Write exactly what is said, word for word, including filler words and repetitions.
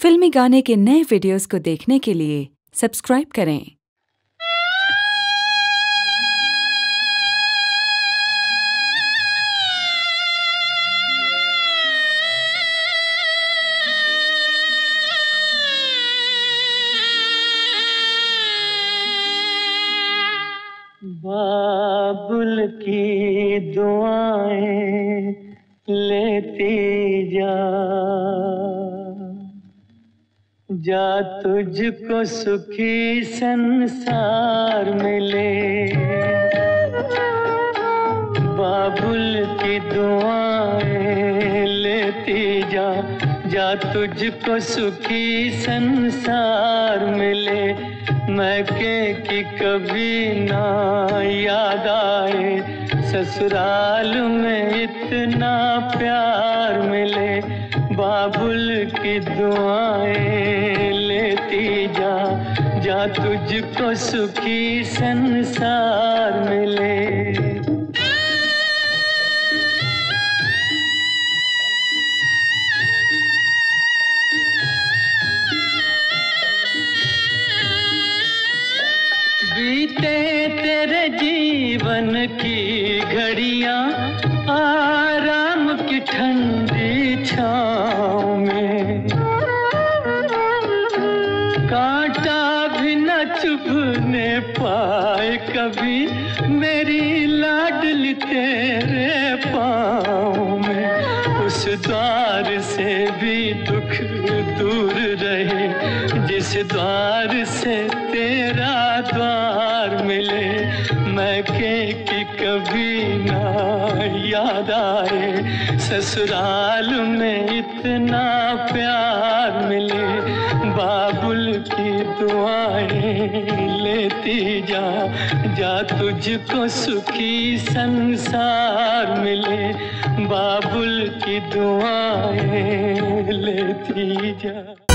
फिल्मी गाने के नए वीडियोस को देखने के लिए सब्सक्राइब करें। बाबुल की दुआएं लेती जा, जा तुझको सुखी संसार मिले। बाबुल की दुआएं लेती जा, जा तुझको सुखी संसार मिले। मैके की कभी ना याद आए, ससुराल में इतना प्यार मिले। बाबुल की दुआएं लेती जा, जा तुझको सुखी संसार मिले। बीते तेरे जीवन की घड़ियां आराम की ठंडी छाँव में, कांटा भी न चुभने पाए कभी मेरी लाडली तेरे पाँव में। उस द्वार से भी दुख दूर रहे, जिस द्वार से तेरा द्वार मिले। मैके की कभी ना याद आए, ससुराल में इतना प्यार मिले। बाबुल की दुआएं लेती जा, जा तुझको सुखी संसार मिले। बाबुल की दुआएं लेती जा।